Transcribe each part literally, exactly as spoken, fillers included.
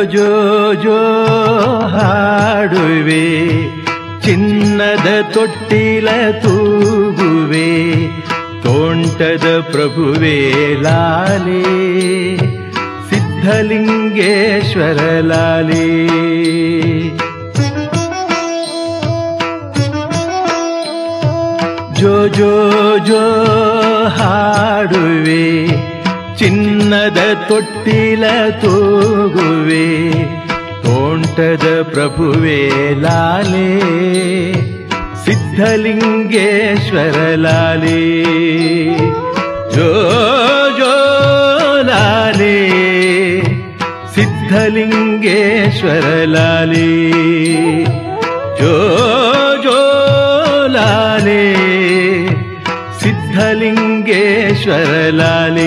ಜೋ ಜೋ ಹಾಡುವೆ, ಚಿನ್ನದ ತೊಟ್ಟಿಲ ತೂಗುವೆ, ತೋಂಟದ ಪ್ರಭುವೇ ಲಾಲೆ, ಸಿದ್ಧಲಿಂಗೇಶ್ವರ ಲಾಲೆ. ಜೋ ಜೋ ಜೋ ಹಾಡುವೆ, ಚಿನ್ನದ ತೊಟ್ಟಿಲ ತೂಗುವೆ, ತೋಂಟದ ಪ್ರಭುವೇ ಲಾಲೆ, ಸಿದ್ಧಲಿಂಗೇಶ್ವರ ಲಾಲೆ. ಜೋ ಜೋ ಲಾಲೆ, ಸಿದ್ಧಲಿಂಗೇಶ್ವರ ಲಾಲೆ. ಜೋ ಜೋ ಲಾಲೆ, ಸಿದ್ಧಲಿಂಗೇಶ್ವರ ಲಾಲೆ.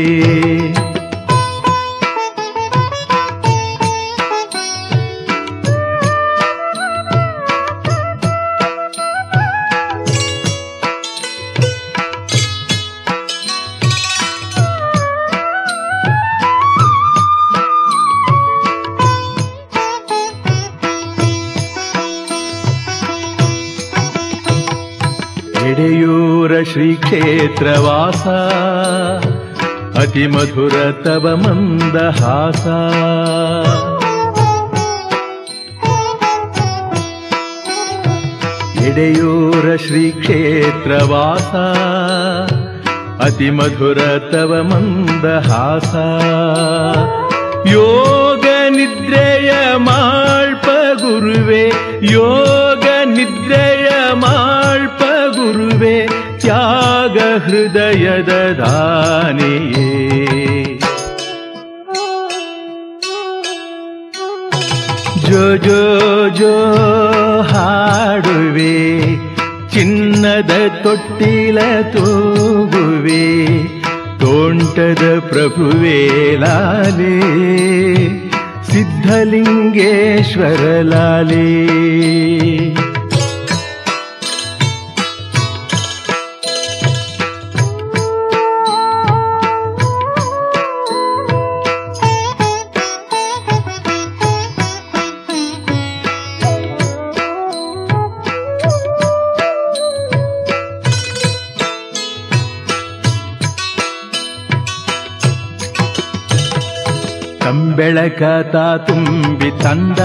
ಎಡೆಯೂರ ಶ್ರೀ ಕ್ಷೇತ್ರವಾಸ, ಅತಿ ಮಧುರ ತವ ಮಂದಹಾಸ. ಎಡೆಯೂರ ಶ್ರೀ ಕ್ಷೇತ್ರವಾಸ, ಅತಿ ಮಧುರ ತವ ಮಂದಹಾಸ. ಯೋಗ ನಿದ್ರೆಯ ಮಾಳ್ಪ ಗುರುವೆ, ಯೋಗ ನಿದ್ರೆಯ ಮಾಳ್ಪ ಗುರುವೆ, ತ್ಯಾಗ ಹೃದಯದ ದಾನಿಯೇ. ಜೋ ಜೋ ಜೋ ಹಾಡುವೆ, ಚಿನ್ನದ ತೊಟ್ಟಿಲ ತೂಗುವೆ, ತೋಂಟದ ಪ್ರಭುವೇ ಲಾಲೆ, ಸಿದ್ಧಲಿಂಗೇಶ್ವರ ಲಾಲೆ. ತಂಬೆಳಕ ತಾ ತುಂಬಿ ತಂದ,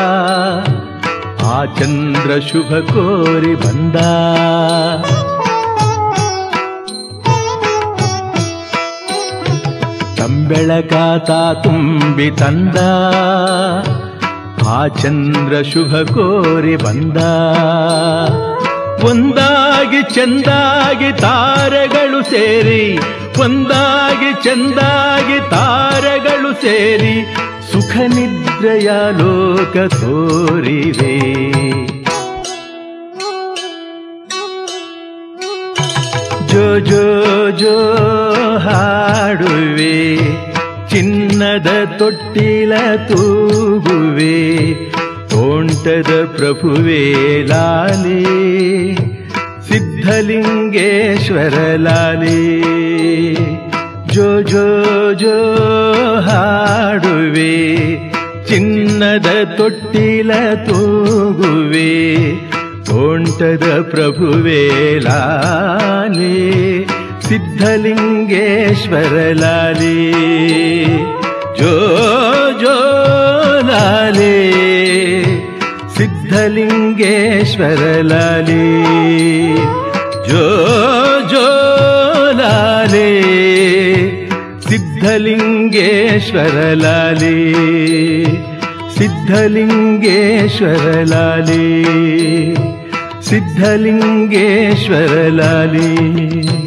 ಆ ಚಂದ್ರ ಶುಭ ಕೋರಿ ಬಂದ. ತಂಬೆಳಕ ತಾ ತುಂಬಿ ತಂದ, ಆ ಚಂದ್ರ ಶುಭ ಕೋರಿ ಬಂದ. ಒಂದಾಗಿ ಚಂದಾಗಿ ತಾರೆಗಳು ಸೇರಿ, ಒಂದಾಗಿ ಚಂದಾಗಿ ತಾರೆಗಳು ಸೇರಿ, ಸುಖ ನಿದ್ರೆಯ ಲೋಕ ತೋರಿವೆ. ಜೋ ಜೋ ಜೋ ಹಾಡುವೆ, ಚಿನ್ನದ ತೊಟ್ಟಿಲ ತೂಗುವೆ, ತೋಂಟದ ಪ್ರಭುವೇ ಲಾಲೆ, ಸಿದ್ಧಲಿಂಗೇಶ್ವರ ಲಾಲೆ. ಜೋ ಜೋ ಜೋ ಹಾಡುವೆ, ಚಿನ್ನದ ತೊಟ್ಟಿಲ ತೂಗುವೆ, ತೋಂಟದ ಪ್ರಭುವೇ ಲಾಲೆ, ಸಿದ್ಧಲಿಂಗೇಶ್ವರ ಲಾಲೆ. ಜೋ ಜೋ ಲಾಲೆ, ಸಿದ್ಧಲಿಂಗೇಶ್ವರ ಲಾಲೆ. ಜೋ ಜೋ ಲಾಲೆ, ಸಿದ್ಧಲಿಂಗೇಶ್ವರ ಲಾಲೆ, ಸಿದ್ಧಲಿಂಗೇಶ್ವರ ಲಾಲೆ, ಸಿದ್ಧಲಿಂಗೇಶ್ವರ ಲಾಲೆ.